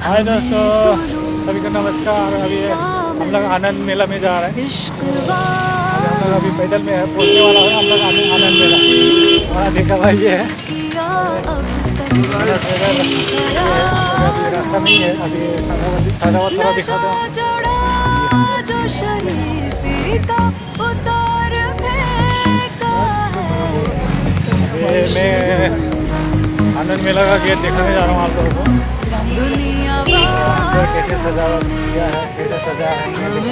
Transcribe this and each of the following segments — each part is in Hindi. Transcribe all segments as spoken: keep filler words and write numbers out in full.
हाय दोस्तों, सभी को नमस्कार। अभी हम लोग आनंद मेला में जा रहे हैं। हम लोग अभी पैदल में है, पहुंचने वाला है हम लोग आनंद मेला। हमारा देखा भाई ये है रास्ता नहीं है। अभी थोड़ा दिखा दो। मैं आनंद मेला का गेट दिखाने जा रहा हूँ आप लोगों को। अंदर कैसे सजावट किया है, कैसे सजा है,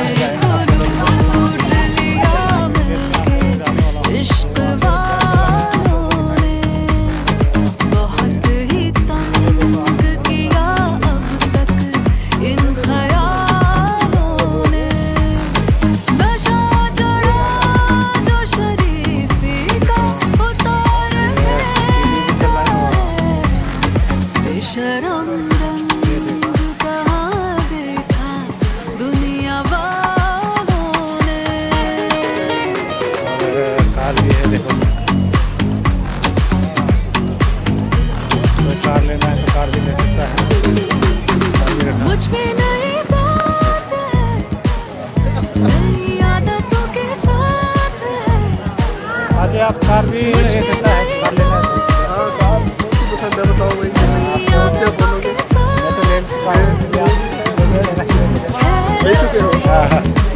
शरम रंग कहाँ देखा दुनिया वालों ने। और कार भी है, देखो कोई कार लेना है तो कार भी ले सकता है। मुझ में नई बात है, नई आदतों के साथ है। आगे आप कार भी ले सकता है, कार लेना है तो। कार पसंद है, बताओ भाई। मैं तो ले